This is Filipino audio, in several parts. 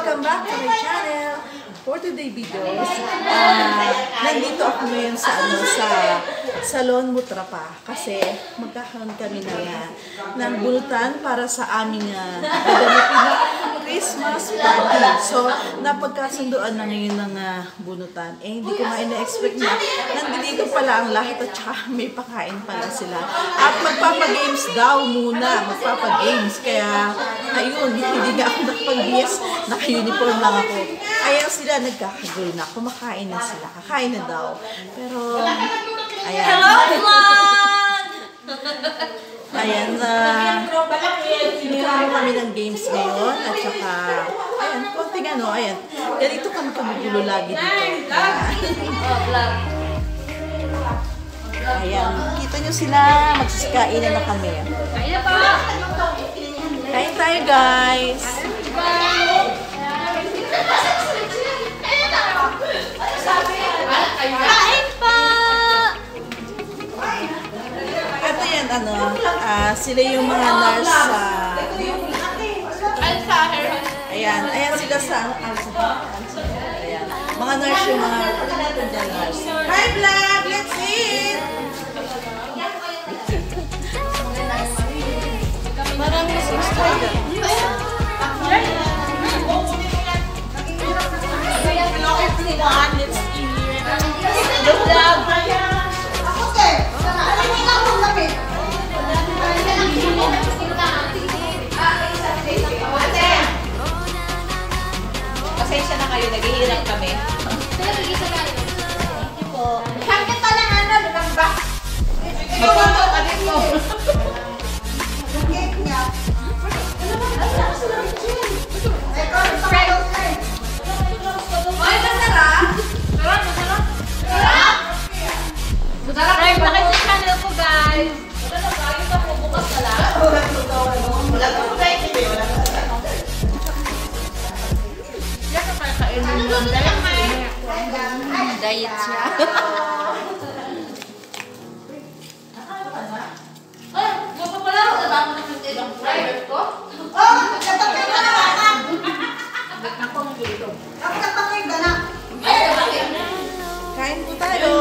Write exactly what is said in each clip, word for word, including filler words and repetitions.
Welcome back to my channel. For today videos, uh, nandito ako ngayon sa ano sa Salon Mutrapa kasi magkakaroon kami ng, uh, ng bultan para sa aming uh, Christmas party. So, napagkasunduan na ngayon ng uh, bunutan. Eh, hindi ko nga ina-expect na nandito pala ang lahat at saka may pakain pala sila. At magpapagames daw muna, magpapagames. Kaya, ayun, hindi nga ako nakapag-yes, naka-uniform lang ako. Ayan sila, nagkakagulo na, kumakain na sila, kakain na daw. Pero, ayan. Hello, vlog! Ayan, uh, hiniram kami ng games ngayon, at saka, ayan, konting ano, ayan, ganito kami kumugulo lagi dito. Ayan, kita nyo sila, magsisikain na kami. Kain na pa! Kain tayo, guys! Kain pa! Ito yan, ano, uh, sila yung mga nurse sa... Ayan, ayan sila sa... Ayan, mga nurse yung mga... nurse. Hi, vlog! Let's eat! Marami na subscriber. Pasensya na kayo, naghihirap kami. Sakit pa lang ano, lumamba. Ikaw ang kapatid mo. Yung cake niya. Ay, masarap! Sarap, masarap! Sarap! Subscribe na kayo sa channel ko, guys! Wala na ba? Ito po, bukas na lang. Wala na po tayo. Yan ka kaya kainin mo. Diet siya. Ay, gusto pala ako. Natapos na yung ibang private ko. Oo, nagkatapos ka na ka. Ako ng dito. Nagkatapos ka na. Ay, bakit? Kain po tayo.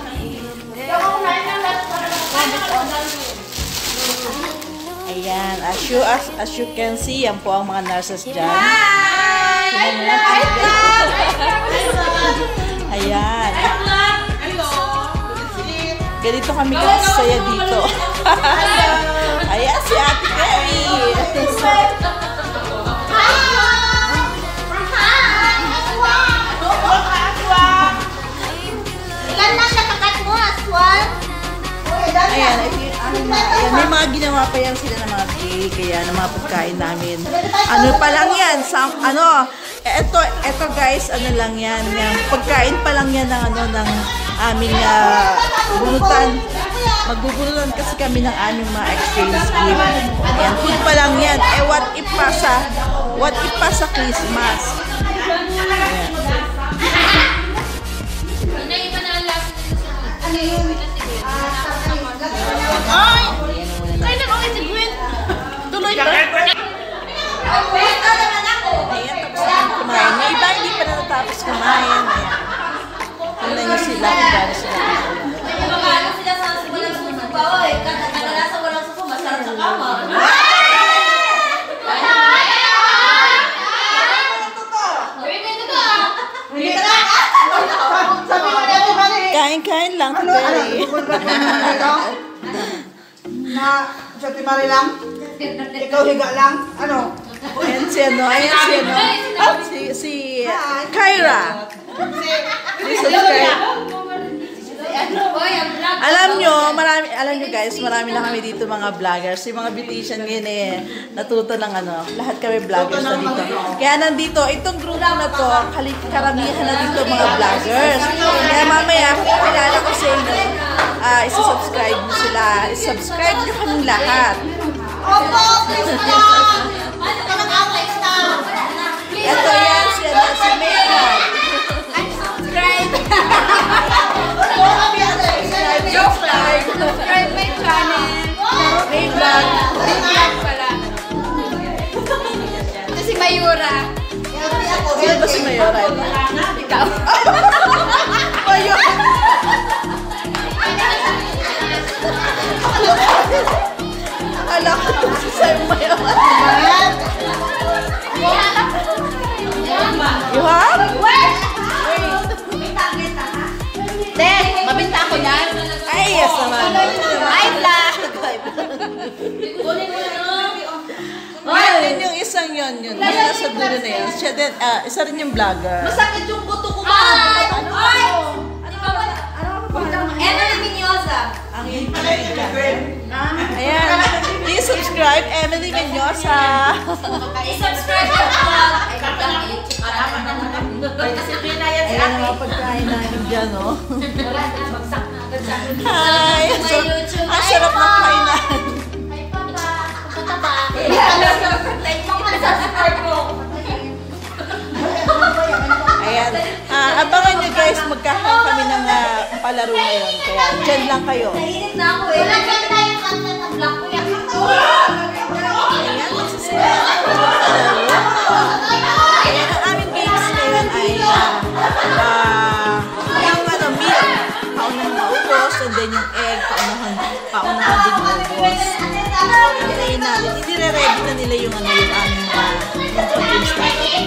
Ayan, as you, as, as you can see, yan po ang mga nurses dyan. Hi! Ayan. Ganito kami kasaya dito. Ayan si Ate Kerry. Ayan, ayan, may mga ginawa pa yan sila ng mga cake, kaya ng mga pagkain namin. Ano pa lang yan, sa, ano, eto, eto guys, ano lang yan, yung pagkain pa lang yan ng, ano, ng aming uh, bunutan. Magbubunutan kasi kami ng aming mga exchange gift. Ayan, food pa lang yan. Eh, what if pa sa, what if pa sa Christmas? Ayan. Ay! Kaya na ako si Gwen. Tuloy ba? Ayan, tapos na kumain. May iba hindi pa na natapos kumain. Ayan. Tingnan nyo sila kung gano'n sila. Ano sila sa walang suso ba? Oy, kadalasan walang suso, masarap sa kama. Kain-kain lang. Today. Na, sa timari lang? Ikaw higa lang? Ano? Ayan si ano, ayan si ano. Si, si Kyra. Please subscribe. Alam nyo, marami, alam nyo guys, marami na kami dito mga vloggers. Yung mga beautician ngayon eh, natuto ng ano, lahat kami vloggers na dito. Kaya nandito, itong grupo na to, karamihan na dito mga vloggers. Kaya mamaya, kilala ko sa inyo, uh, isa-subscribe nyo sila. Isa-subscribe nyo kaming lahat. Opo, Krista! Ano ka nag-away-sta? Ito yan, si, ano, si Megan. Unsubscribe! Subscribe. Subscribe my channel! May vlog. May vlog pala. Ito si Mayura. Healthy ako. Ren? Ikaw. Ayun. Akala ko si Sam mayaman. You have? Te, mabinta ako yan. Ay, yes naman. Ay, vlog. Yan din yung isang yun, yun. Yung nasa dulo na yun. Siya din, ah, isa rin yung vlogger. Masakit yung buto ko. Ay! Ay! Emily Menyosa. Ang yun pala Ayan. Please subscribe, Emily Menyosa. I-subscribe ko vlog. Ayan ang mga pagkain namin dyan, no? Hi! Ang sarap- Ang sarap ng kainan. Ayan. Ah, abangan nyo guys, magkakaroon kami ng ah, palaro ngayon. Kaya dyan lang kayo. Nainit na ako eh. Wala dyan tayo kanta ng vlog ko yan. Ayan, magsisimula na ako ng palaro. Ayan, ang aming games ngayon ay ah, ah, yung ano, meat. Paunang maubos, and then yung egg, paunahan, paunahan din maubos. Hintay natin. Hindi re-ready na nila yung ano, yung aming ah, yung pag-games natin.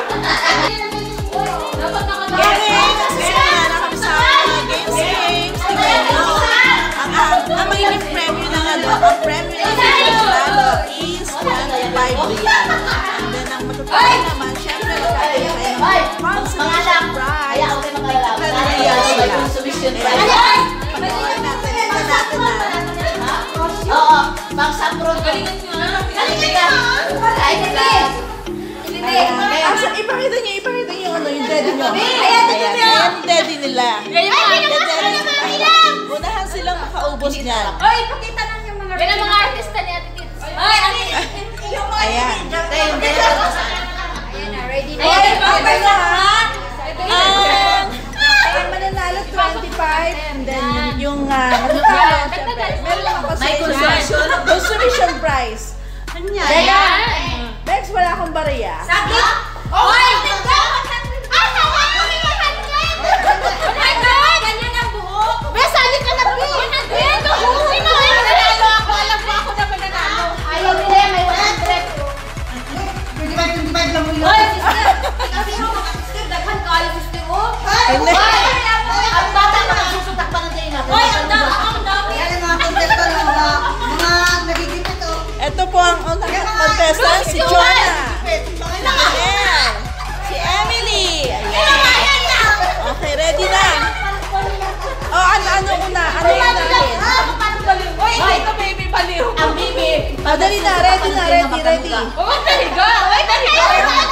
Okay, nagsisimula na kami sa mga games games. Tingnan nyo. Ang, ang, ang magiging premyo ng ano, ang premyo ng Lalo is twenty-five real. And then ang matutulog naman, syempre magkakaroon tayo ng consolation prize. ten real sila. Ayan. Panoorin natin. Tingnan natin na. Oo, pang-saprot. Galingan nyo. Galingan nyo. Ay, vlog. Ah, so, ipakita niyo, ipakita niyo ano, yung daddy nyo. Ayan, Ayan, daddy nyo. ayan yung daddy nila. Ay, Unahan silang makaubos niyan. Oy, pakita na yung mga Yan ang mga artista ni Ate Tits. Ay, Ate yung mga Ayan. Ayan na, ready na. Ayan, papay na ha. Ang ang mananalo twenty-five and then yung uh, matutalo, syempre, meron ako sa May consolation. consolation prize. Ano yan? Teka, Bex, wala akong bariya. Sakit? Oy! Ay, sawa! Oh my God! Ganyan ang buhok! Bes, sali ka na, Bes! Ganyan ang buhok! Sino? Nanalo ako! Alam mo ako na mananalo! Ayaw nila, may one hundred. twenty-five, twenty-five lang mo yun. Oy, sister! Kasi mo, mga sister, daghan ka ayo, sister, oh! Hindi. Oy! Ang bata na nagsusutak pa na din natin. Oy, ang dami! Ang dami! Yan ang mga contestant ng mga mga nagiging ito. Ito po ang unang contestant, si Jonah. Ayan. Si Emily. Ayan. Okay, ready na. Oh, ano, ano una? Ano yung natin? Oy, ito baby, baliw! Ang baby! Oh, dali na, ready na, ready, ready. Oy, tahiga! Oy, tahiga!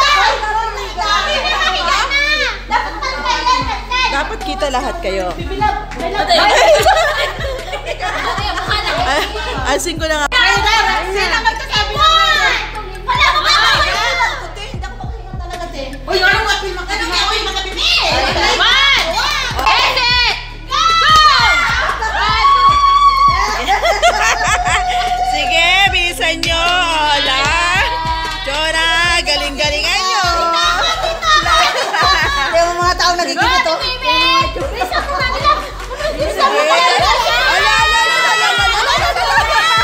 Dapat pantay yan, Dapat kita lahat kayo. Bilab! Bilab! Ay, Alsin ko na nga. Sino magkasabi na? Wala mo ka! Hindi ako makahinga talaga, te. Uy, ano nga pil makabimi? Uy, makabimi! One! Exit! Go! Sige, bilisan nyo. Hola. Jonah, galing-galingan nyo. Yung mga tao nagiging ito. Bisa ko na nila! Bisa Sige. ko na nila! Ala, ala, ala, ala, ala, ala, ala, ala.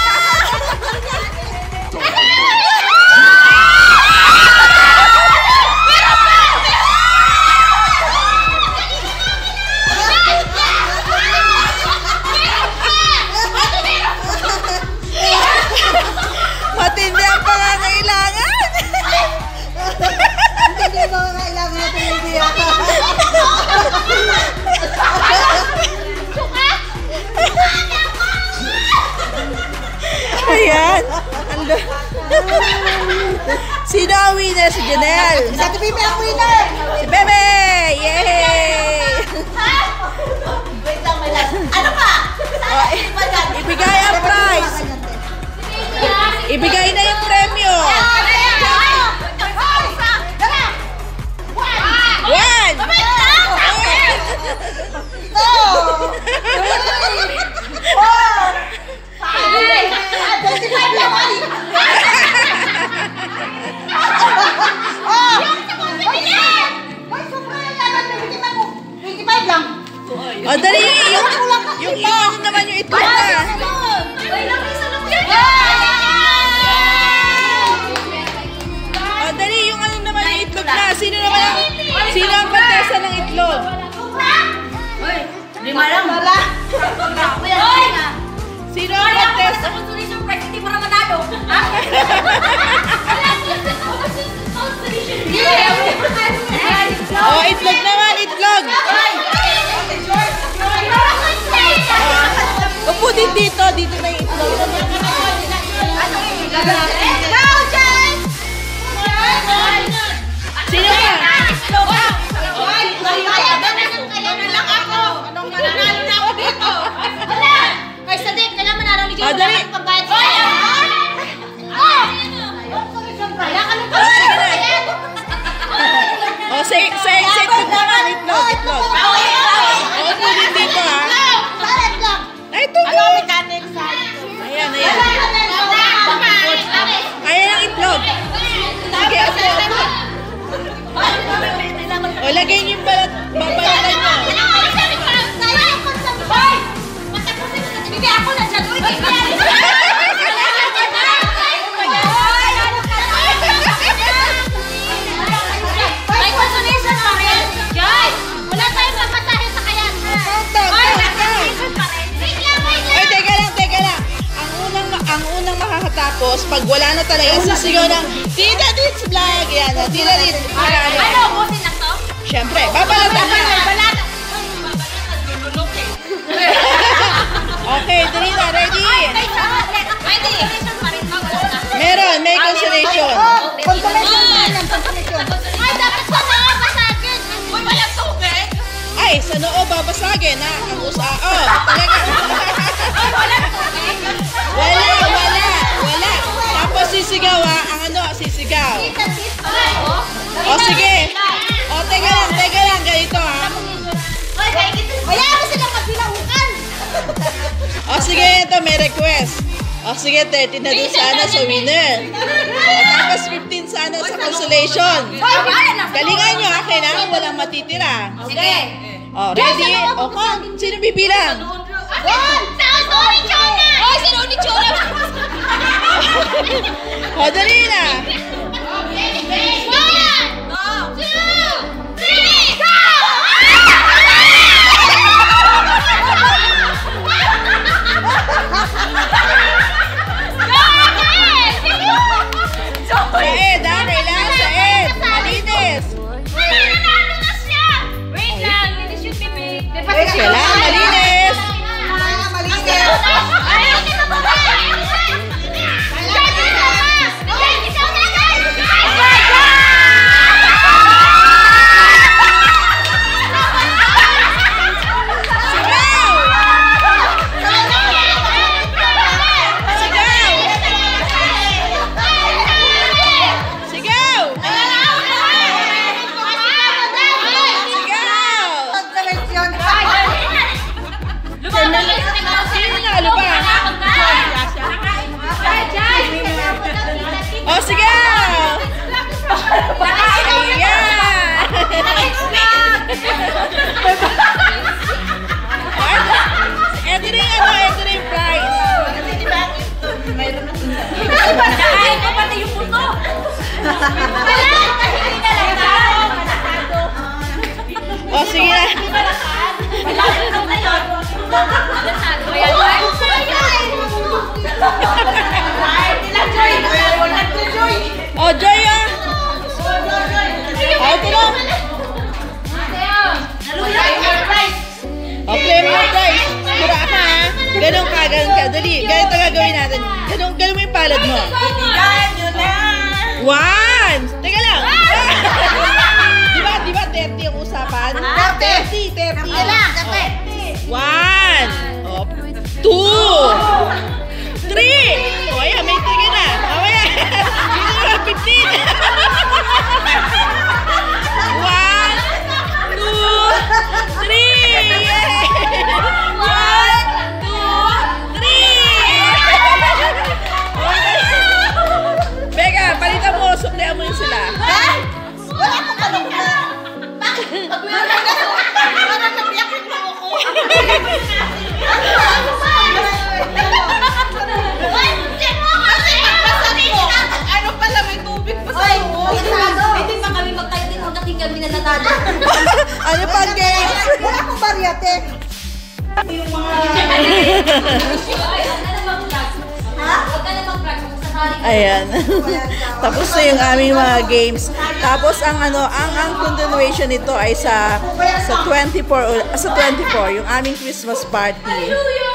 Matindi ang pangangailangan. Hindi ba kailangan natin yung biyak? Ayan. Ando. Sino ang winner? Si Janelle. Sa T V P ang winner! Si Bebe! Yay! Wait lang, may last. Ano pa? Oh, ibigay ang prize. Ibigay na yung premyo. One! O, dali. Yung, yung, yung ano naman yung itlog na. O, dali. Yung ano naman yung itlog na. Sino naman ang, sino ang kontesa ng itlog? Lima lang. Sino ang kontesa? O, itlog naman, itlog. Upo din dito. Dito na yung itlog. Sino ba? O, dali. O, sa sa sa itlog naman, itlog, itlog. O, upo din dito, ha? Ay, ito. Ayan, ayan. Ayan ang itlog. Sige, upo, upo. O, lagay niyo yung balat, babalatan niyo. Ay, teka lang, teka lang. Ang unang, ang unang makakatapos, pag wala na talaga, sisigaw ng Tita Dits Vlog. Yan, o, Tita Dits. Ano, busin lang to? Siyempre, babalatan niyo. Okay, dali na, ready? Meron, may consolation. Consolation naman ang consolation. Ay, dapat sa noo basagin. Uy, walang tubig. Ay, sa noo babasagin, ha? Ang usa. Oh, talaga. Ay, walang tubig. Wala, wala, wala. Tapos sisigaw, ha? Ang ano, sisigaw. O, sige. O, teka lang, teka lang, ganito, ha? Hayaan mo silang magbilaukan. O, sige, ito, may request. O, sige, thirty na din sana sa winner. O, tapos fifteen sana sa consolation. Galingan nyo, akin, ha? Walang matitira. Sige. O, ready? O, come. Sino bibilang? One! Sa ni Chona! Oy, si ni Chona! O, dali na. One! Two! Three! Go! Saed, ha? Kailangan saed. Malinis. Wait lang, hindi shoot me big. Kailangan malinis. Kailangan malinis. Oh, sige! Ayan! Ito rin ano, ito rin prize. Nakain ko pati yung puto. Oh, sige na. Oh, Joy ah! Oh, ito na! Oh, claim mo guys! Kura ka ha! Ganun ka, ganun ka. Dali, ganito gagawin natin. Ganun, ganun mo yung palad mo. One! Teka lang! Di ba, di ba thirty yung usapan? thirty, thirty. One! Oh, two! Three! O, ayan, may tingin na. Mamaya, dito na fifteen. One, two, three! Yay! One, two, three! Beka, palitan mo, suklihan mo yun sila. Ha? Wala akong kalungkot. Bakit? Pag wala na, parang nabiyak mo ako. Ano pa games? Wala akong bariyate. Yung mga... Ayan. Tapos na yung aming mga games. Tapos ang ano, ang ang continuation nito ay sa sa twenty-four ul- sa twenty-four, yung aming Christmas party.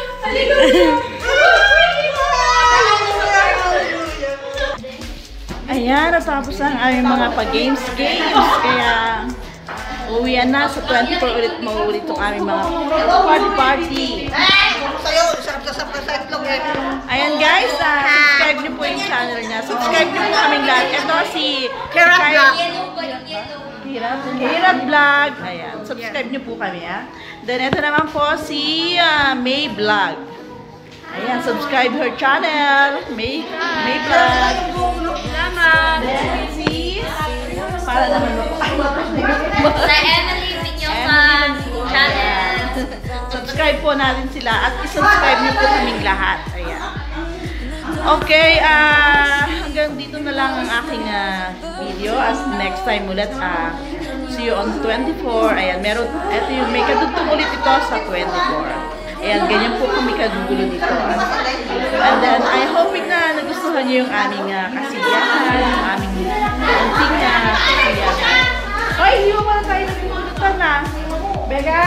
Ayan, natapos ang aming mga pag-games games. Kaya uwian na sa twenty-four ulit mauulit itong aming mga party party. Sa'yo, sarap-sarap ka sa itlog eh. Ayan guys, uh, subscribe niyo po yung channel niya. Subscribe niyo po kaming lahat. Ito si Kirat Vlog. Kirat, Kirat Vlog. Ayan, subscribe niyo po kami ha. Then ito naman po si uh, May Vlog. Ayan, subscribe her channel. May, May Vlog. Salamat! Then si... Para naman mo. Sa Emily Vignosa channel. Subscribe po natin sila at isubscribe niyo po kaming lahat. Ayan. Okay, ah hanggang dito na lang ang aking ah, video. As next time ulit, ah see you on twenty-four. Ayan, meron, eto yung may kadugtong ulit ito sa twenty-four. Ayan, ganyan po kami kagugulo dito. And then, I hoping na nagustuhan niyo yung aming uh, kasiyahan, yung aming anting na kasiyahan. Hoy, hindi mo muna tayo nagpupulutan na. Bega!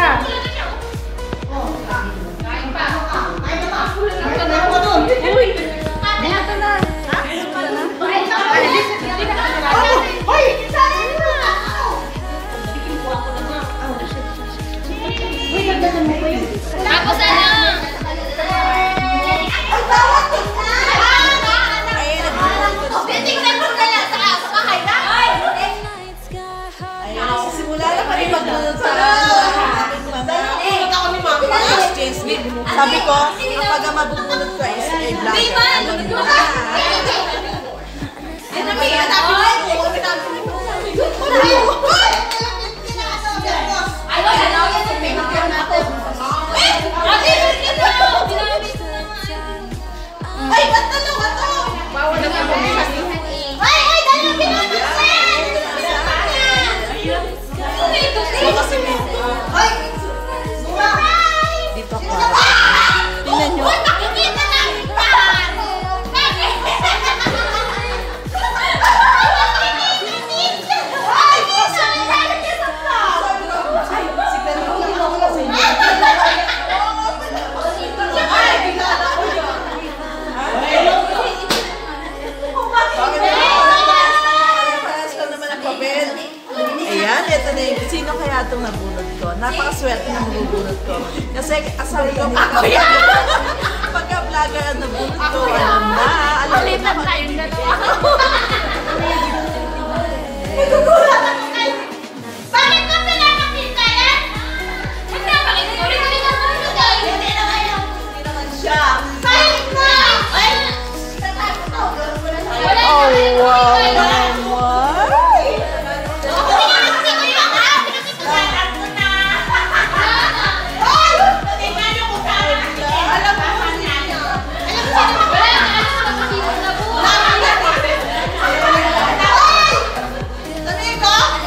Uy! Dito na! Ha? Hoy! Tapos ano? Ay, bawat tingnan! Ayan, Titignan mo kaya sa sa bahay na? Ayan, sisimula na kami magbunod sa aking mga exchange week. Sabi ko, kapag mabubunod ko is a vlogger. Alam mo na. Yan ang may hanapin mo. Ay, wala na ako sa picture natin. Ate, ginamit mo! Ginamit mo naman. Ay, ba't dalawa to? Bawal na ako. Ay, ay, dalawa ginamit ko yan! Ay! Dito ko. Tingnan nyo. Uy, nakikita namin pa! Ay, sorry, nakikita pa! Si Pedro, nakakala sa inyo. Paras lang naman ang papel. Ayan, ito na yung sino kaya itong nabunod ko. Napakaswerte na mabubunod ko. Kasi asabi ko, ako yan! Pagka-vlogger ang nabunod ko, alam na. Alam mo na. tayong dalawa. Nagugulat ako kayo! Bakit mo pinapakita yan? Hindi na pakita ko rin kami naman guys. Hindi naman yan. Hindi naman siya. Bakit mo? Ay! Tatago to. Wala Oh, na. wow naman! Wala na. Alam mo sino na buhay.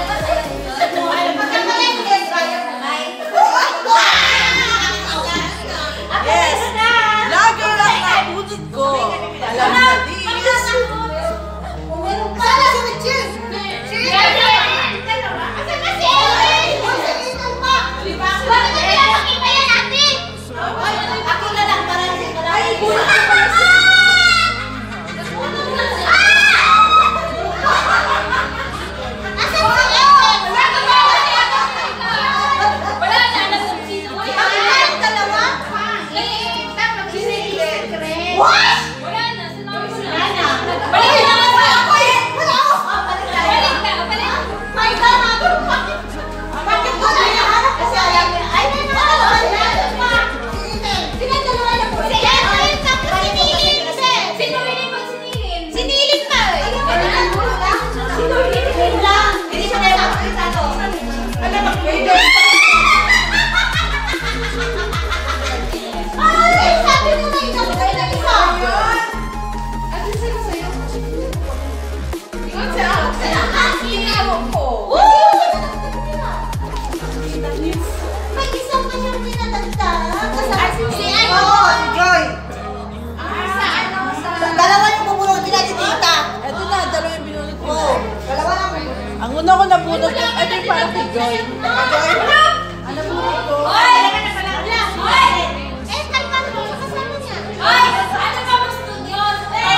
ito yung para kay Joy. Ano mo ito? Hoy! Hoy! Eh, kalma mo sa kasama niya. Hoy! Ano ba ang studio? Hoy!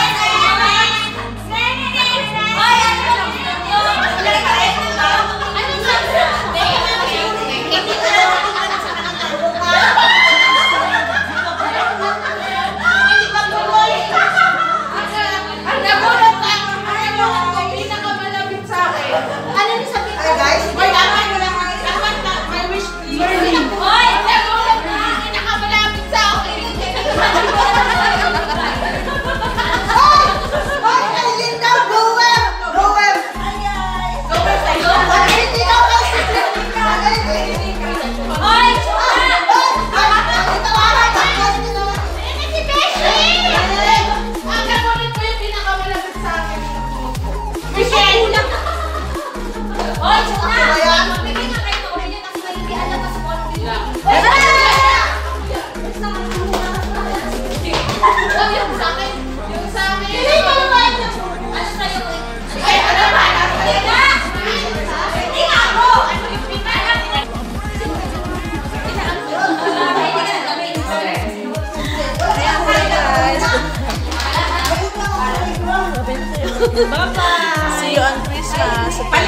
Ano ba ang studio? Ano Ay guys, may dapat mo lang ang dapat na my wish please. Hoy! Nagulat ka! Pinakamalapit sa akin! Ay, ay, Linda, Gower! Gower! Gower sa'yo! Ay, hindi daw kasi. Hoy! Ay, Si Beshi! Ang nagulat ko yung pinakamalapit sa akin. Michelle! Hoy! Chuna! Magbigay nga kayo ng opinion kasi hindi alam kasi kung anong binigay. Huwag yung sa akin. Yung sa akin. Hindi mo naman. Ano sa'yo? Ay, ano ba? Hindi nga! Hindi nga ako! Ano yung pinaka? Ayan po guys. Bye-bye! See you on Christmas.